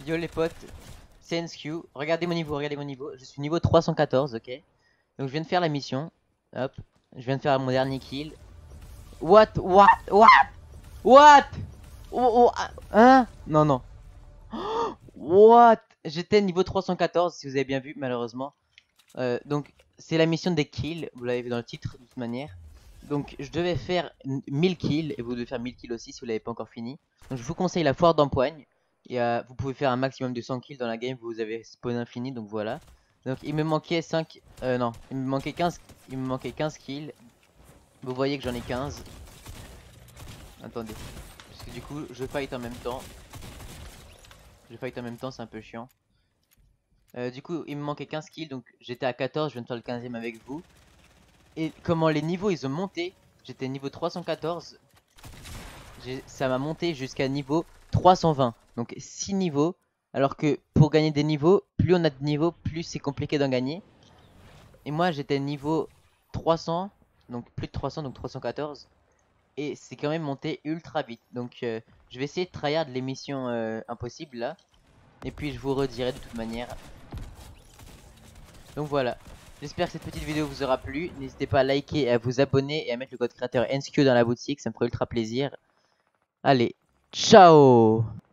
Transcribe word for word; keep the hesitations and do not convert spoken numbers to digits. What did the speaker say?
Yo les potes, c'est N S Q. Regardez mon niveau, regardez mon niveau. Je suis niveau trois cent quatorze, ok. Donc je viens de faire la mission. Hop, je viens de faire mon dernier kill. What, what, what, what? Oh, oh, ah, hein? Non, non. What? J'étais niveau trois cent quatorze, si vous avez bien vu, malheureusement. Euh, donc c'est la mission des kills, vous l'avez vu dans le titre de toute manière. Donc je devais faire mille kills et vous devez faire mille kills aussi si vous l'avez pas encore fini. Donc je vous conseille la foire d'empoigne. Et euh, vous pouvez faire un maximum de cent kills dans la game, vous avez spawn infini, donc voilà. Donc il me manquait cinq, euh, non, il me manquait quinze, il me manquait quinze kills. Vous voyez que j'en ai quinze. Attendez, parce que du coup je fight en même temps. Je fight en même temps, c'est un peu chiant. Euh, du coup il me manquait quinze kills, donc j'étais à quatorze, je viens de faire le quinzième avec vous. Et comment les niveaux ils ont monté, j'étais niveau trois cent quatorze, ça m'a monté jusqu'à niveau trois cent vingt, donc six niveaux. Alors que pour gagner des niveaux, plus on a de niveaux, plus c'est compliqué d'en gagner. Et moi j'étais niveau trois cents, donc plus de trois cents, donc trois cent quatorze. Et c'est quand même monté ultra vite. Donc euh, je vais essayer de tryhard les missions euh, impossibles là. Et puis je vous redirai de toute manière. Donc voilà. J'espère que cette petite vidéo vous aura plu. N'hésitez pas à liker et à vous abonner et à mettre le code créateur N S Q dans la boutique. Ça me ferait ultra plaisir. Allez, ciao!